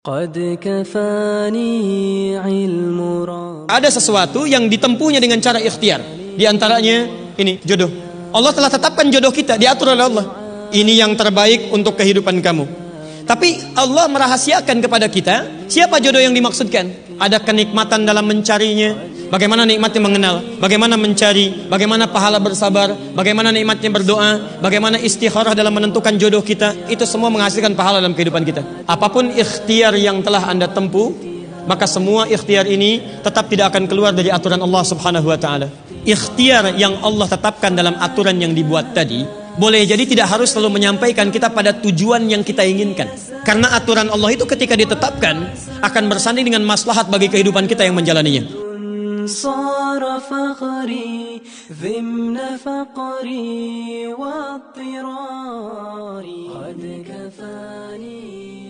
Ada sesuatu yang ditempuhnya dengan cara ikhtiar. Di antaranya ini jodoh. Allah telah tetapkan jodoh kita, diatur oleh Allah. Ini yang terbaik untuk kehidupan kamu. Tapi Allah merahasiakan kepada kita siapa jodoh yang dimaksudkan. Ada kenikmatan dalam mencarinya, bagaimana nikmatnya mengenal, bagaimana mencari, bagaimana pahala bersabar, bagaimana nikmatnya berdoa, bagaimana istikharah dalam menentukan jodoh kita. Itu semua menghasilkan pahala dalam kehidupan kita. Apapun ikhtiar yang telah Anda tempuh, maka semua ikhtiar ini tetap tidak akan keluar dari aturan Allah Subhanahu wa taala. Ikhtiar yang Allah tetapkan dalam aturan yang dibuat tadi, boleh jadi tidak harus selalu menyampaikan kita pada tujuan yang kita inginkan. Karena aturan Allah itu ketika ditetapkan akan bersanding dengan maslahat bagi kehidupan kita yang menjalaninya. صار فخري ضمن فقري واضطراري قد كفاني